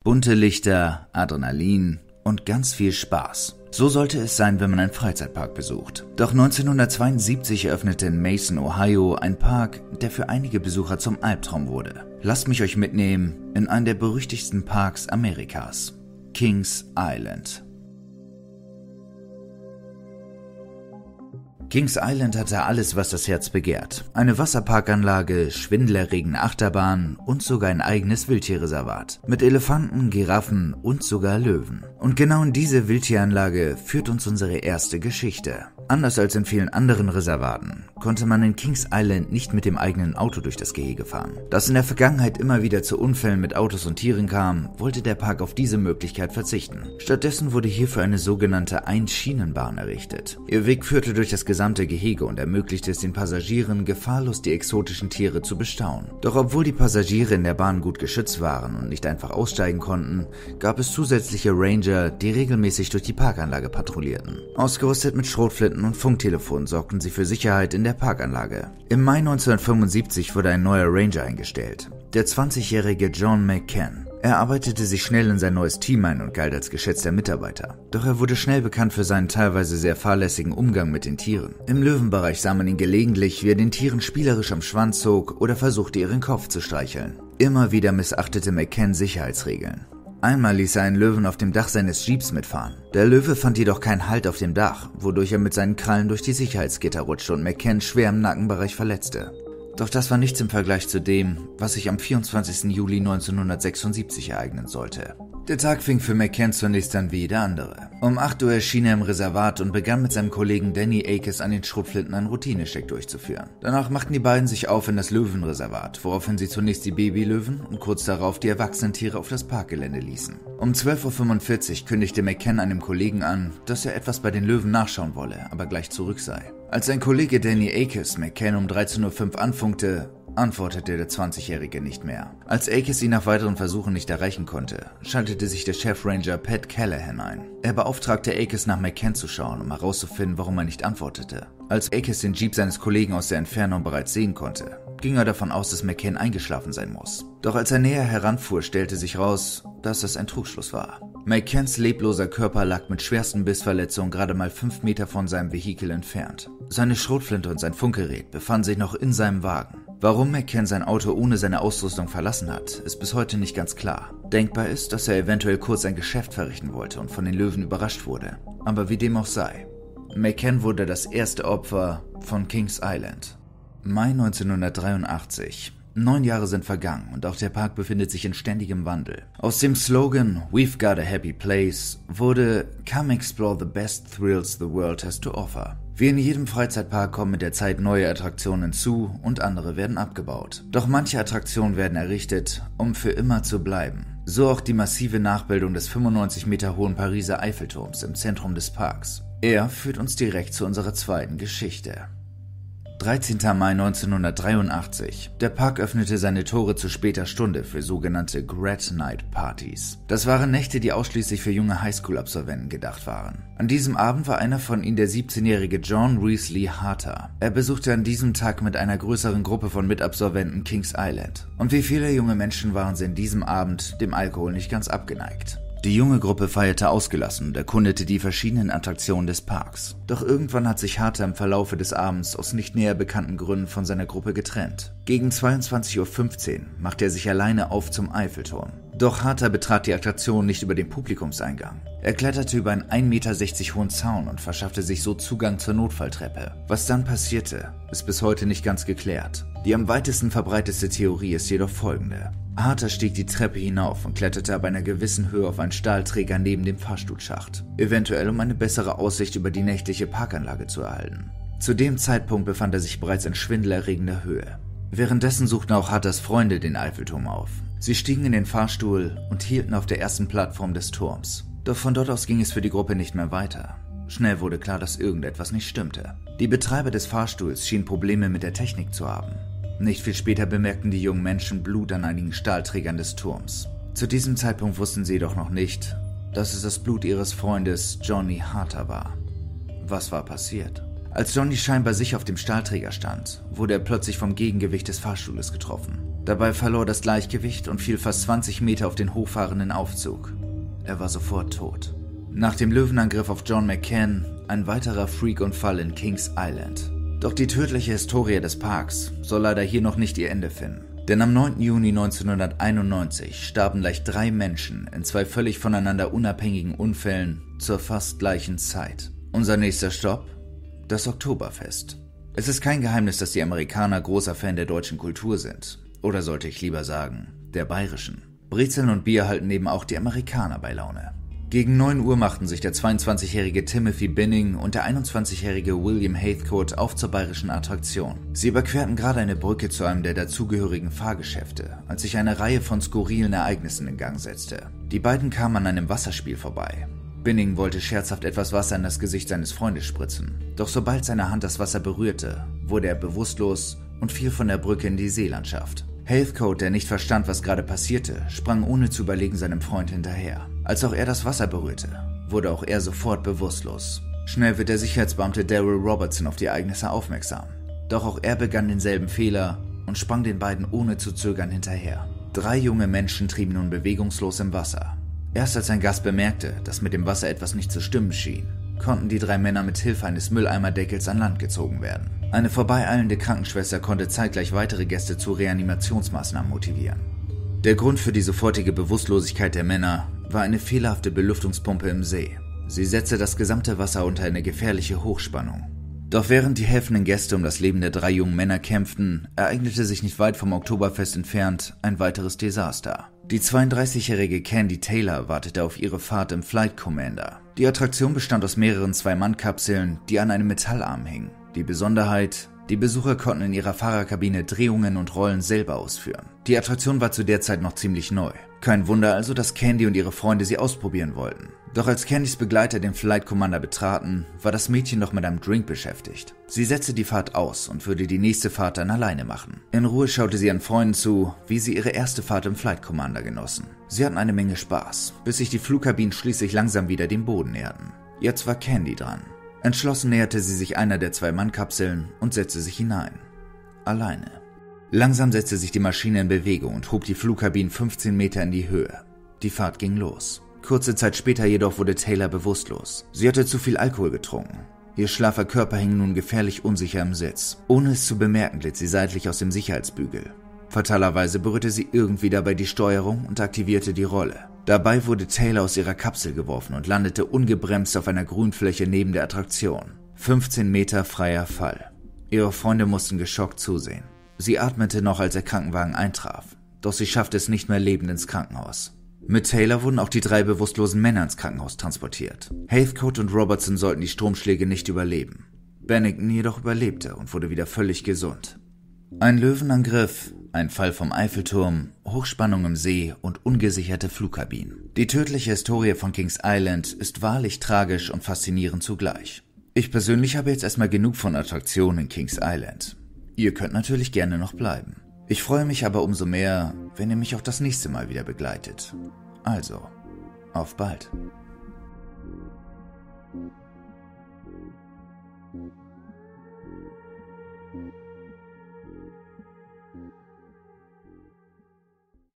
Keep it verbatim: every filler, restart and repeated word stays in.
Bunte Lichter, Adrenalin und ganz viel Spaß. So sollte es sein, wenn man einen Freizeitpark besucht. Doch neunzehnhundertzweiundsiebzig eröffnete in Mason, Ohio, ein Park, der für einige Besucher zum Albtraum wurde. Lasst mich euch mitnehmen in einen der berüchtigsten Parks Amerikas, Kings Island. Kings Island hatte alles, was das Herz begehrt. Eine Wasserparkanlage, schwindelerregende Achterbahnen und sogar ein eigenes Wildtierreservat. Mit Elefanten, Giraffen und sogar Löwen. Und genau in diese Wildtieranlage führt uns unsere erste Geschichte. Anders als in vielen anderen Reservaten konnte man in Kings Island nicht mit dem eigenen Auto durch das Gehege fahren. Da es in der Vergangenheit immer wieder zu Unfällen mit Autos und Tieren kam, wollte der Park auf diese Möglichkeit verzichten. Stattdessen wurde hierfür eine sogenannte Einschienenbahn errichtet. Ihr Weg führte durch das gesamte Gehege und ermöglichte es den Passagieren, gefahrlos die exotischen Tiere zu bestaunen. Doch obwohl die Passagiere in der Bahn gut geschützt waren und nicht einfach aussteigen konnten, gab es zusätzliche Ranger, die regelmäßig durch die Parkanlage patrouillierten. Ausgerüstet mit Schrotflinten und Funktelefonen sorgten sie für Sicherheit in der Parkanlage. Im Mai neunzehnhundertfünfundsiebzig wurde ein neuer Ranger eingestellt, der zwanzigjährige John McCann. Er arbeitete sich schnell in sein neues Team ein und galt als geschätzter Mitarbeiter. Doch er wurde schnell bekannt für seinen teilweise sehr fahrlässigen Umgang mit den Tieren. Im Löwenbereich sah man ihn gelegentlich, wie er den Tieren spielerisch am Schwanz zog oder versuchte, ihren Kopf zu streicheln. Immer wieder missachtete McCann Sicherheitsregeln. Einmal ließ er einen Löwen auf dem Dach seines Jeeps mitfahren. Der Löwe fand jedoch keinen Halt auf dem Dach, wodurch er mit seinen Krallen durch die Sicherheitsgitter rutschte und McCann schwer im Nackenbereich verletzte. Doch das war nichts im Vergleich zu dem, was sich am vierundzwanzigsten Juli neunzehnhundertsechsundsiebzig ereignen sollte. Der Tag fing für McCann zunächst an wie jeder andere. Um acht Uhr erschien er im Reservat und begann mit seinem Kollegen Danny Akes an den Schrotflinten einen Routinecheck durchzuführen. Danach machten die beiden sich auf in das Löwenreservat, woraufhin sie zunächst die Babylöwen und kurz darauf die erwachsenen Tiere auf das Parkgelände ließen. Um zwölf Uhr fünfundvierzig kündigte McCann einem Kollegen an, dass er etwas bei den Löwen nachschauen wolle, aber gleich zurück sei. Als sein Kollege Danny Akes McCann um dreizehn Uhr fünf anfunkte, antwortete der zwanzigjährige nicht mehr. Als Akes ihn nach weiteren Versuchen nicht erreichen konnte, schaltete sich der Chefranger Pat Callahan ein. Er beauftragte Akes nach McCann zu schauen, um herauszufinden, warum er nicht antwortete. Als Akes den Jeep seines Kollegen aus der Entfernung bereits sehen konnte, ging er davon aus, dass McCann eingeschlafen sein muss. Doch als er näher heranfuhr, stellte sich raus, dass das ein Trugschluss war. McCanns lebloser Körper lag mit schwersten Bissverletzungen gerade mal fünf Meter von seinem Vehikel entfernt. Seine Schrotflinte und sein Funkgerät befanden sich noch in seinem Wagen. Warum McCann sein Auto ohne seine Ausrüstung verlassen hat, ist bis heute nicht ganz klar. Denkbar ist, dass er eventuell kurz ein Geschäft verrichten wollte und von den Löwen überrascht wurde. Aber wie dem auch sei, McCann wurde das erste Opfer von Kings Island. Mai neunzehnhundertdreiundachtzig. Neun Jahre sind vergangen und auch der Park befindet sich in ständigem Wandel. Aus dem Slogan "We've got a happy place" wurde "Come explore the best thrills the world has to offer". Wie in jedem Freizeitpark kommen mit der Zeit neue Attraktionen hinzu und andere werden abgebaut. Doch manche Attraktionen werden errichtet, um für immer zu bleiben. So auch die massive Nachbildung des fünfundneunzig Meter hohen Pariser Eiffelturms im Zentrum des Parks. Er führt uns direkt zu unserer zweiten Geschichte. dreizehnter Mai neunzehnhundertdreiundachtzig. Der Park öffnete seine Tore zu später Stunde für sogenannte Grad Night Partys. Das waren Nächte, die ausschließlich für junge Highschool-Absolventen gedacht waren. An diesem Abend war einer von ihnen der siebzehnjährige John Reese Lee Harter. Er besuchte an diesem Tag mit einer größeren Gruppe von Mitabsolventen Kings Island. Und wie viele junge Menschen waren sie an diesem Abend dem Alkohol nicht ganz abgeneigt. Die junge Gruppe feierte ausgelassen und erkundete die verschiedenen Attraktionen des Parks. Doch irgendwann hat sich Harter im Verlaufe des Abends aus nicht näher bekannten Gründen von seiner Gruppe getrennt. Gegen zweiundzwanzig Uhr fünfzehn machte er sich alleine auf zum Eiffelturm. Doch Harter betrat die Attraktion nicht über den Publikumseingang. Er kletterte über einen ein Meter sechzig hohen Zaun und verschaffte sich so Zugang zur Notfalltreppe. Was dann passierte, ist bis heute nicht ganz geklärt. Die am weitesten verbreitete Theorie ist jedoch folgende. Harter stieg die Treppe hinauf und kletterte ab einer gewissen Höhe auf einen Stahlträger neben dem Fahrstuhlschacht, eventuell um eine bessere Aussicht über die nächtliche Parkanlage zu erhalten. Zu dem Zeitpunkt befand er sich bereits in schwindelerregender Höhe. Währenddessen suchten auch Harters Freunde den Eiffelturm auf. Sie stiegen in den Fahrstuhl und hielten auf der ersten Plattform des Turms. Doch von dort aus ging es für die Gruppe nicht mehr weiter. Schnell wurde klar, dass irgendetwas nicht stimmte. Die Betreiber des Fahrstuhls schienen Probleme mit der Technik zu haben. Nicht viel später bemerkten die jungen Menschen Blut an einigen Stahlträgern des Turms. Zu diesem Zeitpunkt wussten sie jedoch noch nicht, dass es das Blut ihres Freundes Johnny Harter war. Was war passiert? Als Johnny scheinbar sicher auf dem Stahlträger stand, wurde er plötzlich vom Gegengewicht des Fahrstuhles getroffen. Dabei verlor er das Gleichgewicht und fiel fast zwanzig Meter auf den hochfahrenden Aufzug. Er war sofort tot. Nach dem Löwenangriff auf John McCann ein weiterer Freak-Unfall in Kings Island. Doch die tödliche Historie des Parks soll leider hier noch nicht ihr Ende finden. Denn am neunten Juni neunzehnhunderteinundneunzig starben gleich drei Menschen in zwei völlig voneinander unabhängigen Unfällen zur fast gleichen Zeit. Unser nächster Stopp? Das Oktoberfest. Es ist kein Geheimnis, dass die Amerikaner großer Fan der deutschen Kultur sind. Oder sollte ich lieber sagen, der bayerischen. Brezeln und Bier halten eben auch die Amerikaner bei Laune. Gegen neun Uhr machten sich der zweiundzwanzigjährige Timothy Binning und der einundzwanzigjährige William Heathcote auf zur bayerischen Attraktion. Sie überquerten gerade eine Brücke zu einem der dazugehörigen Fahrgeschäfte, als sich eine Reihe von skurrilen Ereignissen in Gang setzte. Die beiden kamen an einem Wasserspiel vorbei. Binning wollte scherzhaft etwas Wasser in das Gesicht seines Freundes spritzen, doch sobald seine Hand das Wasser berührte, wurde er bewusstlos und fiel von der Brücke in die Seelandschaft. Heathcote, der nicht verstand, was gerade passierte, sprang ohne zu überlegen seinem Freund hinterher. Als auch er das Wasser berührte, wurde auch er sofort bewusstlos. Schnell wird der Sicherheitsbeamte Daryl Robertson auf die Ereignisse aufmerksam. Doch auch er begann denselben Fehler und sprang den beiden ohne zu zögern hinterher. Drei junge Menschen trieben nun bewegungslos im Wasser. Erst als ein Gast bemerkte, dass mit dem Wasser etwas nicht zu stimmen schien, konnten die drei Männer mit Hilfe eines Mülleimerdeckels an Land gezogen werden. Eine vorbeieilende Krankenschwester konnte zeitgleich weitere Gäste zu Reanimationsmaßnahmen motivieren. Der Grund für die sofortige Bewusstlosigkeit der Männer war eine fehlerhafte Belüftungspumpe im See. Sie setzte das gesamte Wasser unter eine gefährliche Hochspannung. Doch während die helfenden Gäste um das Leben der drei jungen Männer kämpften, ereignete sich nicht weit vom Oktoberfest entfernt ein weiteres Desaster. Die zweiunddreißigjährige Candy Taylor wartete auf ihre Fahrt im Flight Commander. Die Attraktion bestand aus mehreren Zwei-Mann-Kapseln, die an einem Metallarm hingen. Die Besonderheit: Die Besucher konnten in ihrer Fahrerkabine Drehungen und Rollen selber ausführen. Die Attraktion war zu der Zeit noch ziemlich neu. Kein Wunder also, dass Candy und ihre Freunde sie ausprobieren wollten. Doch als Candys Begleiter den Flight Commander betraten, war das Mädchen noch mit einem Drink beschäftigt. Sie setzte die Fahrt aus und würde die nächste Fahrt dann alleine machen. In Ruhe schaute sie ihren Freunden zu, wie sie ihre erste Fahrt im Flight Commander genossen. Sie hatten eine Menge Spaß, bis sich die Flugkabinen schließlich langsam wieder dem Boden näherten. Jetzt war Candy dran. Entschlossen näherte sie sich einer der Zwei-Mann-Kapseln und setzte sich hinein. Alleine. Langsam setzte sich die Maschine in Bewegung und hob die Flugkabinen fünfzehn Meter in die Höhe. Die Fahrt ging los. Kurze Zeit später jedoch wurde Taylor bewusstlos. Sie hatte zu viel Alkohol getrunken. Ihr schlaffer Körper hing nun gefährlich unsicher im Sitz. Ohne es zu bemerken, glitt sie seitlich aus dem Sicherheitsbügel. Fatalerweise berührte sie irgendwie dabei die Steuerung und aktivierte die Rolle. Dabei wurde Taylor aus ihrer Kapsel geworfen und landete ungebremst auf einer Grünfläche neben der Attraktion. fünfzehn Meter freier Fall. Ihre Freunde mussten geschockt zusehen. Sie atmete noch, als der Krankenwagen eintraf, doch sie schaffte es nicht mehr lebend ins Krankenhaus. Mit Taylor wurden auch die drei bewusstlosen Männer ins Krankenhaus transportiert. Heathcote und Robertson sollten die Stromschläge nicht überleben. Bennington jedoch überlebte und wurde wieder völlig gesund. Ein Löwenangriff, ein Fall vom Eiffelturm, Hochspannung im See und ungesicherte Flugkabinen. Die tödliche Historie von Kings Island ist wahrlich tragisch und faszinierend zugleich. Ich persönlich habe jetzt erstmal genug von Attraktionen in Kings Island. Ihr könnt natürlich gerne noch bleiben. Ich freue mich aber umso mehr, wenn ihr mich auch das nächste Mal wieder begleitet. Also, auf bald.